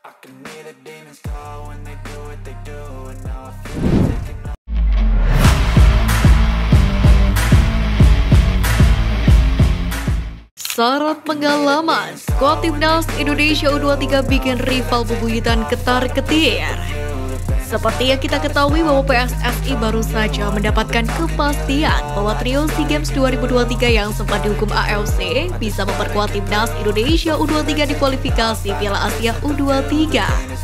I can hear the demons call when they do what they do, and now I feel like taking off. Syarat pengalaman, skuad timnas Indonesia U23 bikin rival bebuyutan ketar-ketir. Seperti yang kita ketahui bahwa PSSI baru saja mendapatkan kepastian bahwa trio SEA Games 2023 yang sempat dihukum AFC bisa memperkuat timnas Indonesia U23 di kualifikasi Piala Asia U23.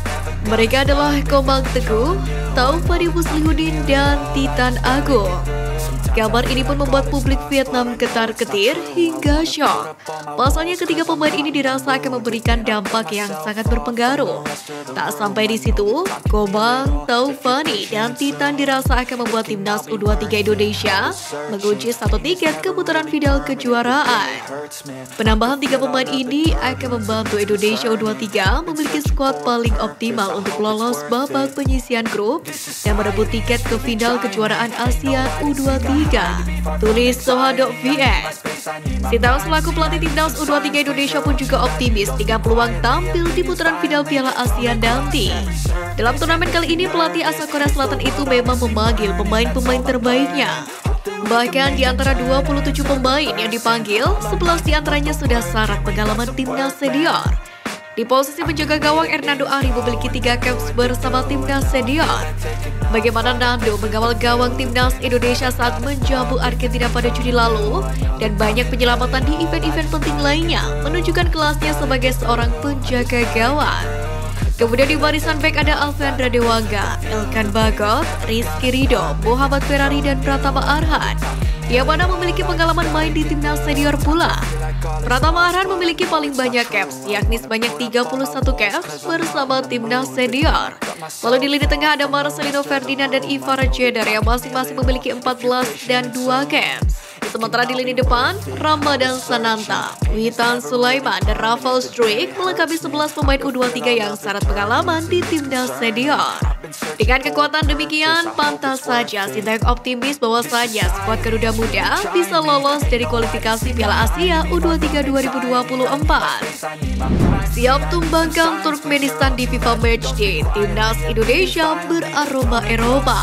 Mereka adalah Komang Teguh, Taufani Muslihuddin, dan Titan Agung. Kabar ini pun membuat publik Vietnam ketar-ketir hingga syok. Pasalnya ketiga pemain ini dirasa akan memberikan dampak yang sangat berpengaruh. Tak sampai di situ, Komang, Taufani, dan Titan dirasa akan membuat timnas U23 Indonesia mengunci satu tiket ke putaran final kejuaraan. Penambahan tiga pemain ini akan membantu Indonesia U23 memiliki skuad paling optimal untuk lolos babak penyisihan grup dan merebut tiket ke final kejuaraan ASEAN U23. Tulis Sohado VS. Sintayong selaku pelatih timnas U23 Indonesia pun juga optimis dengan peluang tampil di putaran final Piala ASEAN nanti. Dalam turnamen kali ini, pelatih asal Korea Selatan itu memang memanggil pemain-pemain terbaiknya. Bahkan di antara 27 pemain yang dipanggil, 11 di antaranya sudah syarat pengalaman timnas senior. Di posisi penjaga gawang, Hernando Ari memiliki 3 caps bersama timnas senior. Bagaimana Nando mengawal gawang timnas Indonesia saat menjamu Argentina pada Juni lalu, dan banyak penyelamatan di event-event penting lainnya menunjukkan kelasnya sebagai seorang penjaga gawang. Kemudian di barisan bek ada Alfeandra Dewangga, Elkan Bagot, Rizky Ridho, Muhammad Ferrari, dan Pratama Arhan, yang mana memiliki pengalaman main di timnas senior pula. Pratama Arhan memiliki paling banyak caps, yakni sebanyak 31 caps bersama timnas senior. Lalu di lini tengah ada Marcelino Ferdinand dan Ivar Jedar yang masing-masing memiliki 14 dan 2 caps. Sementara di lini depan, Ramadan Sananta, Witan Sulaiman, dan Rafael Struijk melengkapi 11 pemain U23 yang syarat pengalaman di timnas senior. Dengan kekuatan demikian, pantas saja Sintayong optimis bahwasanya skuad Garuda Muda bisa lolos dari kualifikasi Piala Asia U23 2024. Siap tumbangkan Turkmenistan di FIFA Matchday, timnas Indonesia beraroma Eropa.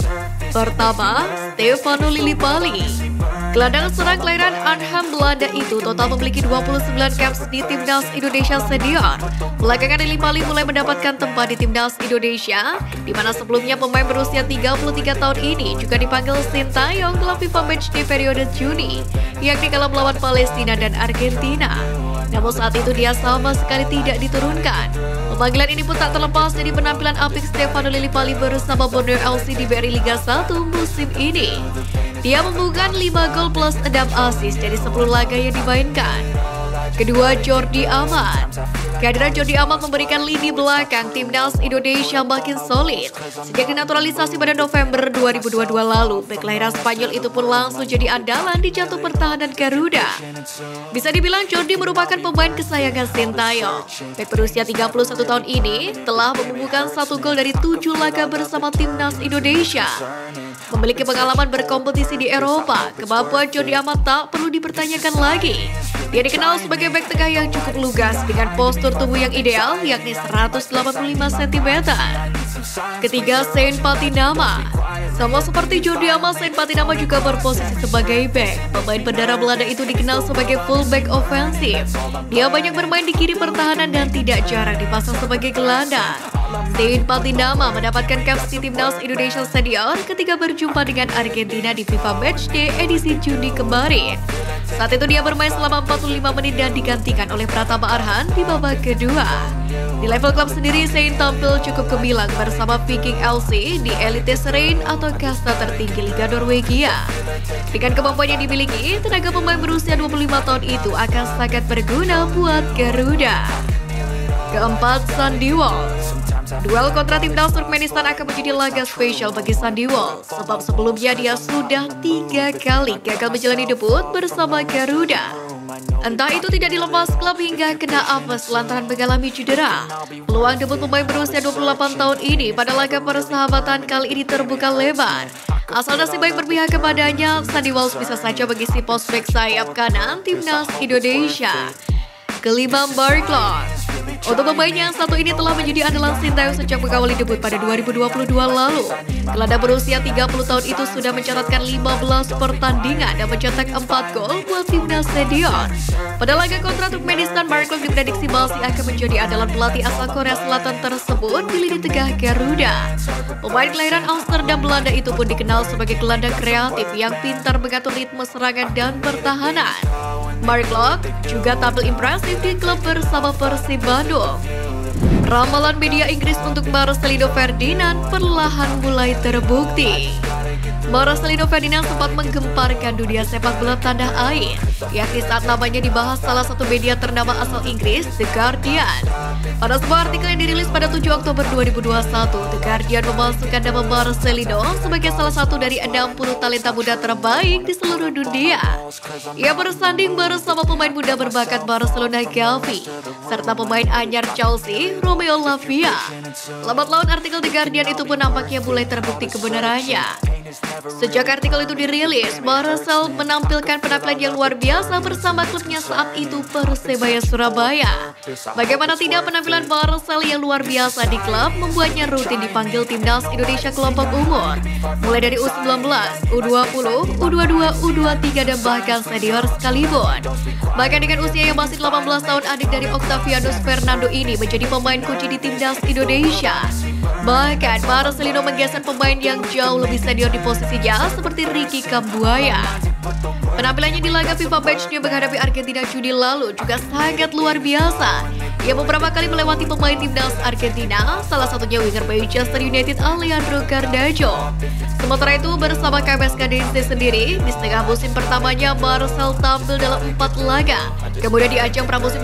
Pertama, Stefano Lillipali. Gelandang serang kelahiran Arnhem, Belanda itu total memiliki 29 caps di timnas Indonesia senior. Belakangan Lillipali mulai mendapatkan tempat di timnas Indonesia, di mana sebelumnya pemain berusia 33 tahun ini juga dipanggil Sintayong dalam FIFA Matchday periode Juni, yakni kala melawan Palestina dan Argentina. Namun saat itu dia sama sekali tidak diturunkan. Pemanggilan ini pun tak terlepas dari penampilan apik Stefano Lillipali bersama Borneo FC di BRI Liga 1 musim ini. Dia membukukan 5 gol plus 6 assist dari 10 laga yang dimainkan. Kedua, Jordi Amat. Kehadiran Jordi Amat memberikan lini belakang timnas Indonesia makin solid. Sejak dinaturalisasi pada November 2022 lalu, bek kelahiran Spanyol itu pun langsung jadi andalan di jantung pertahanan Garuda. Bisa dibilang Jordi merupakan pemain kesayangan Sintayong. Bek berusia 31 tahun ini telah membukukan 1 gol dari 7 laga bersama timnas Indonesia. Memiliki pengalaman berkompetisi di Eropa, kemampuan Jordi Amat tak perlu dipertanyakan lagi. Dia dikenal sebagai bek tengah yang cukup lugas dengan postur tubuh yang ideal, yakni 185 cm. Ketiga, Sain Patinama. Sama seperti Jordi Amat, Sain Patinama juga berposisi sebagai bek. Pemain berdarah Belanda itu dikenal sebagai fullback ofensif. Dia banyak bermain di kiri pertahanan dan tidak jarang dipasang sebagai gelandang. Sain Patinama mendapatkan caps di timnas Indonesia senior ketika berjumpa dengan Argentina di FIFA Matchday edisi Juni kemarin. Saat itu dia bermain selama 45 menit dan digantikan oleh Pratama Arhan di babak kedua. Di level klub sendiri, Sain tampil cukup gemilang bersama Viking LC di Eliteserien atau kasta tertinggi Liga Norwegia. Dengan kemampuan yang dimiliki, tenaga pemain berusia 25 tahun itu akan sangat berguna buat Garuda. Keempat, Sandy Walsh. Duel kontra timnas Turkmenistan akan menjadi laga spesial bagi Sandy Walsh, sebab sebelumnya dia sudah 3 kali gagal menjalani debut bersama Garuda. Entah itu tidak dilepas klub hingga kena apes lantaran mengalami cedera. Peluang debut pemain berusia 28 tahun ini pada laga persahabatan kali ini terbuka lebar. Asal nasib baik berpihak kepadanya, Sandy Walsh bisa saja mengisi pos bek sayap kanan timnas Indonesia. Kelima, Barclays. Untuk pemain yang satu ini telah menjadi andalan Sintayong sejak mengawali debut pada 2022 lalu. Gelandang berusia 30 tahun itu sudah mencatatkan 15 pertandingan dan mencetak 4 gol buat timnas senior. Pada laga kontra Turkmenistan, Mark Klok diprediksi masih akan menjadi andalan pelatih asal Korea Selatan tersebut di lini tengah Garuda. Pemain kelahiran Amsterdam, Belanda itu pun dikenal sebagai gelandang kreatif yang pintar mengatur ritme serangan dan pertahanan. Mark Klok juga tampil impresif di klub bersama Persib Bandung. Ramalan media Inggris untuk Marcelino Ferdinand perlahan mulai terbukti. Marcelino Ferdinand sempat menggemparkan dunia sepak bola tanah air, yakni saat namanya dibahas salah satu media ternama asal Inggris, The Guardian. Pada sebuah artikel yang dirilis pada 7 Oktober 2021, The Guardian memasukkan nama Marcelino sebagai salah satu dari 60 talenta muda terbaik di seluruh dunia. Ia bersanding bersama pemain muda berbakat Barcelona Gavi, serta pemain anyar Chelsea, Romeo Lavia. Lambat laun artikel The Guardian itu pun nampaknya mulai terbukti kebenarannya. Sejak artikel itu dirilis, Marcel menampilkan penampilan yang luar biasa bersama klubnya saat itu Persebaya Surabaya. Bagaimana tidak, penampilan Marcel yang luar biasa di klub membuatnya rutin dipanggil timnas Indonesia kelompok umur, mulai dari U19, U20, U22, U23 dan bahkan senior sekalipun. Bahkan dengan usia yang masih 18 tahun, adik dari Octavianus Fernando ini menjadi pemain kunci di timnas Indonesia. Bahkan Marcelino menggeser pemain yang jauh lebih senior di posisinya seperti Ricky Kambuaya. Penampilannya di laga FIFA Matchday menghadapi Argentina Juni lalu juga sangat luar biasa. Ia beberapa kali melewati pemain timnas Argentina, salah satunya winger Manchester United Alejandro Garnacho. Sementara itu bersama KMSKDC sendiri, di setengah musim pertamanya Marcel tampil dalam 4 laga. Kemudian di ajang pramusim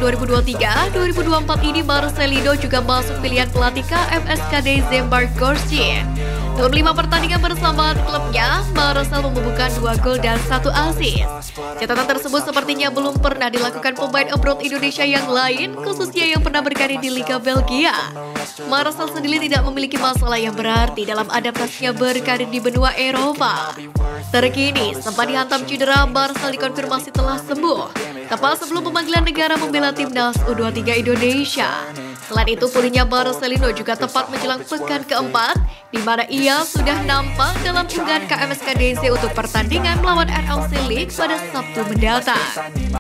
2023-2024 ini Marcelino juga masuk pilihan pelatih KMSKDC Mark Gorshin. Dalam 5 pertandingan bersama klubnya, Marcel membubuhkan 2 gol dan 1 assist. Catatan tersebut sepertinya belum pernah dilakukan pemain abroad Indonesia yang lain, khususnya yang pernah berkarir di Liga Belgia. Marcel sendiri tidak memiliki masalah yang berarti dalam adaptasinya berkarir di benua Eropa. Terkini, sempat dihantam cedera, Marcel dikonfirmasi telah sembuh, tepat sebelum pemanggilan negara membela timnas U23 Indonesia. Selain itu, pulihnya Marcelino juga tepat menjelang pekan keempat, di mana ia sudah nampak dalam unggahan KMSKDC untuk pertandingan melawan RLC League pada Sabtu mendatang.